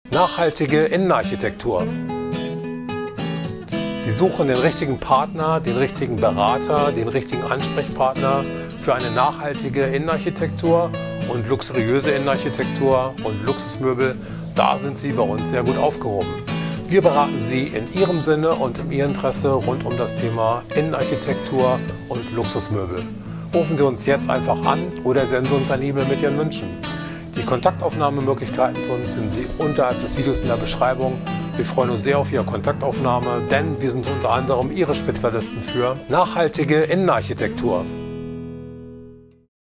Nachhaltige Innenarchitektur. Sie suchen den richtigen Partner, den richtigen Berater, den richtigen Ansprechpartner für eine nachhaltige Innenarchitektur und luxuriöse Innenarchitektur und Luxusmöbel. Da sind Sie bei uns sehr gut aufgehoben. Wir beraten Sie in Ihrem Sinne und in Ihrem Interesse rund um das Thema Innenarchitektur und Luxusmöbel. Rufen Sie uns jetzt einfach an oder senden Sie uns eine E-Mail mit Ihren Wünschen. Die Kontaktaufnahmemöglichkeiten zu uns finden Sie unterhalb des Videos in der Beschreibung. Wir freuen uns sehr auf Ihre Kontaktaufnahme, denn wir sind unter anderem Ihre Spezialisten für nachhaltige Innenarchitektur.